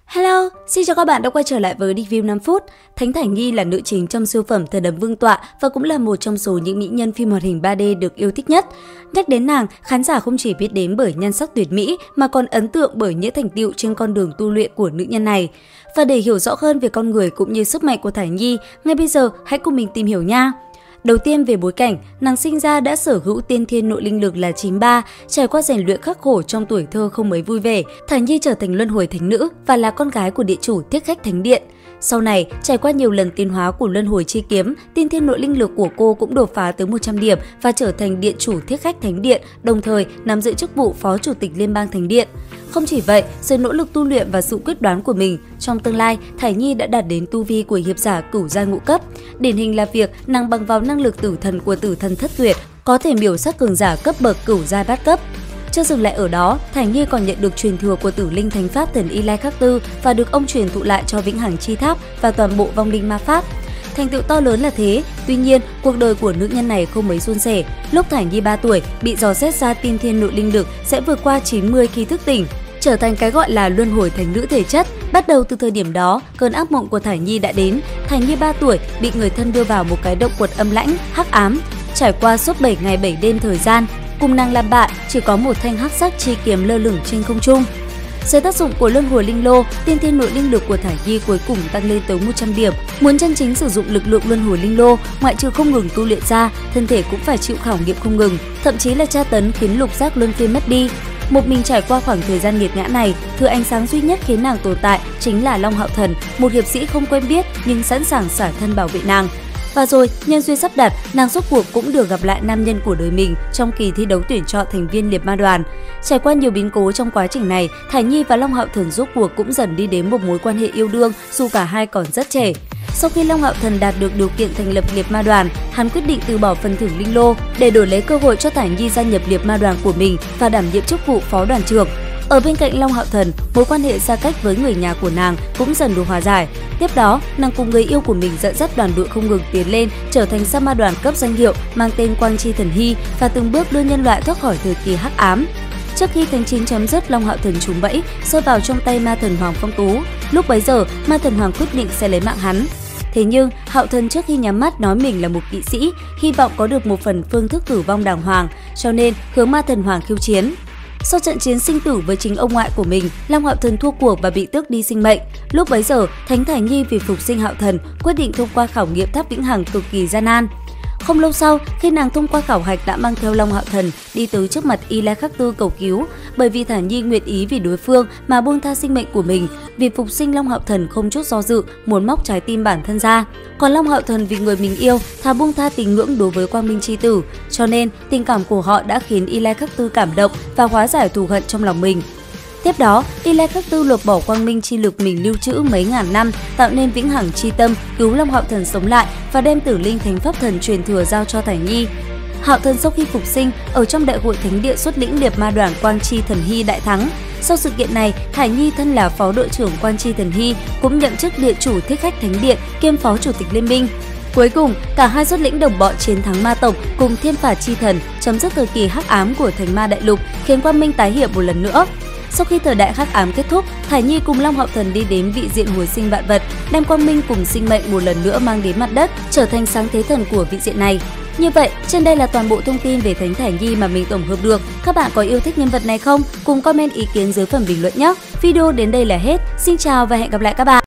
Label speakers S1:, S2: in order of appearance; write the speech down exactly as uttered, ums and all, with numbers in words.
S1: Hello, xin chào các bạn đã quay trở lại với review năm phút. Thánh Thải Nhi là nữ chính trong siêu phẩm Thần Ấm Vương Tọa và cũng là một trong số những mỹ nhân phim hoạt hình ba D được yêu thích nhất. Nhắc đến nàng, khán giả không chỉ biết đến bởi nhan sắc tuyệt mỹ mà còn ấn tượng bởi những thành tựu trên con đường tu luyện của nữ nhân này. Và để hiểu rõ hơn về con người cũng như sức mạnh của Thải Nhi, ngay bây giờ hãy cùng mình tìm hiểu nha. Đầu tiên về bối cảnh, nàng sinh ra đã sở hữu tiên thiên nội linh lực là chín ba, trải qua rèn luyện khắc khổ trong tuổi thơ không mấy vui vẻ, Thải Nhi trở thành luân hồi thánh nữ và là con gái của địa chủ Thiết Khách Thánh Điện. Sau này, trải qua nhiều lần tiến hóa của luân hồi chi kiếm, tiên thiên nội linh lực của cô cũng đột phá tới một trăm điểm và trở thành điện chủ Thiết Khách Thánh Điện, đồng thời nắm giữ chức vụ phó chủ tịch Liên bang Thánh Điện. Không chỉ vậy, sự nỗ lực tu luyện và sự quyết đoán của mình, trong tương lai, Thải Nhi đã đạt đến tu vi của hiệp giả cửu giai ngũ cấp. Điển hình là việc nàng bằng vào năng lực tử thần của tử thần Thất Tuyệt, có thể miểu sát cường giả cấp bậc cửu giai bát cấp. Chưa dừng lại ở đó, Thải Nhi còn nhận được truyền thừa của Tử Linh Thánh Pháp Thần Y Lai Khắc Tư và được ông truyền thụ lại cho Vĩnh Hằng Chi Tháp và toàn bộ vong linh ma pháp. Thành tựu to lớn là thế, tuy nhiên cuộc đời của nữ nhân này không mấy suôn sẻ. Lúc Thải Nhi ba tuổi, bị dò xét ra tiên thiên nội linh lực sẽ vượt qua chín mươi khi thức tỉnh, trở thành cái gọi là luân hồi thánh nữ thể chất. Bắt đầu từ thời điểm đó, cơn ác mộng của Thải Nhi đã đến. Thải Nhi ba tuổi bị người thân đưa vào một cái động quật âm lãnh, hắc ám. Trải qua suốt bảy ngày bảy đêm thời gian, cùng nàng làm bạn chỉ có một thanh hắc sắc chi kiếm lơ lửng trên không trung. Dưới tác dụng của luân hồi linh lô, tiên thiên nội linh lực của Thải Nhi cuối cùng tăng lên tới một trăm điểm. Muốn chân chính sử dụng lực lượng luân hồi linh lô, ngoại trừ không ngừng tu luyện ra, thân thể cũng phải chịu khảo nghiệm không ngừng, thậm chí là tra tấn khiến lục giác luân phiên mất đi. Một mình trải qua khoảng thời gian nghiệt ngã này, thứ ánh sáng duy nhất khiến nàng tồn tại chính là Long Hạo Thần, một hiệp sĩ không quen biết nhưng sẵn sàng xả thân bảo vệ nàng. Và rồi, nhân duyên sắp đặt, nàng rốt cuộc cũng được gặp lại nam nhân của đời mình trong kỳ thi đấu tuyển chọn thành viên Liệt Ma Đoàn. Trải qua nhiều biến cố trong quá trình này, Thải Nhi và Long Hạo Thần rốt cuộc cũng dần đi đến một mối quan hệ yêu đương dù cả hai còn rất trẻ. Sau khi Long Hạo Thần đạt được điều kiện thành lập Liệt Ma Đoàn, hắn quyết định từ bỏ phần thưởng linh lô để đổi lấy cơ hội cho Thải Nhi gia nhập Liệt Ma Đoàn của mình và đảm nhiệm chức vụ phó đoàn trưởng. Ở bên cạnh Long Hạo Thần, mối quan hệ xa cách với người nhà của nàng cũng dần được hòa giải. Tiếp đó, nàng cùng người yêu của mình dẫn dắt đoàn đội không ngừng tiến lên, trở thành sa ma đoàn cấp danh hiệu mang tên Quang Chi Thần Hy và từng bước đưa nhân loại thoát khỏi thời kỳ hắc ám. Trước khi thánh chiến chấm dứt, Long Hạo Thần trúng bẫy, rơi vào trong tay ma thần Hoàng Phong Tú. Lúc bấy giờ, ma thần Hoàng quyết định sẽ lấy mạng hắn. Thế nhưng, Hạo Thần trước khi nhắm mắt nói mình là một kỵ sĩ, hy vọng có được một phần phương thức tử vong đàng hoàng, cho nên hướng ma thần Hoàng khiêu chiến. Sau trận chiến sinh tử với chính ông ngoại của mình, Long Hạo Thần thua cuộc và bị tước đi sinh mệnh. Lúc bấy giờ, Thánh Thải Nhi vì phục sinh Hạo Thần quyết định thông qua khảo nghiệm tháp vĩnh hằng cực kỳ gian nan. Không lâu sau, khi nàng thông qua khảo hạch đã mang theo Long Hạo Thần đi tới trước mặt Y Lai Khắc Tư cầu cứu, bởi vì Thải Nhi nguyện ý vì đối phương mà buông tha sinh mệnh của mình. Vì phục sinh, Long Hạo Thần không chút do dự muốn móc trái tim bản thân ra. Còn Long Hạo Thần vì người mình yêu thà buông tha tình ngưỡng đối với Quang Minh Chi Tử, cho nên tình cảm của họ đã khiến Y Lai Khắc Tư cảm động và hóa giải thù hận trong lòng mình. Tiếp đó, Y Lai Khắc Tư lột bỏ quang minh chi lực mình lưu trữ mấy ngàn năm, tạo nên vĩnh hằng chi tâm, cứu Long Hạo Thần sống lại và đem Tử Linh Thánh Pháp Thần truyền thừa giao cho Thải Nhi. Hạo Thần sau khi phục sinh, ở trong đại hội thánh địa xuất lĩnh Liệt Ma Đoàn Quang Chi Thần Hy đại thắng. Sau sự kiện này, Thải Nhi thân là phó đội trưởng Quang Chi Thần Hy cũng nhậm chức điện chủ Thiết Khách Thánh Điện kiêm phó chủ tịch liên minh. Cuối cùng, cả hai xuất lĩnh đồng bọn chiến thắng ma tộc cùng Thiên Phạt Chi Thần, chấm dứt thời kỳ hắc ám của Thánh Ma Đại Lục, khiến quang minh tái hiện một lần nữa. Sau khi thời đại hắc ám kết thúc, Thải Nhi cùng Long Hạo Thần đi đến vị diện hồi sinh vạn vật, đem quang minh cùng sinh mệnh một lần nữa mang đến mặt đất, trở thành sáng thế thần của vị diện này. Như vậy, trên đây là toàn bộ thông tin về Thánh Thải Nhi mà mình tổng hợp được. Các bạn có yêu thích nhân vật này không? Cùng comment ý kiến dưới phần bình luận nhé. Video đến đây là hết. Xin chào và hẹn gặp lại các bạn.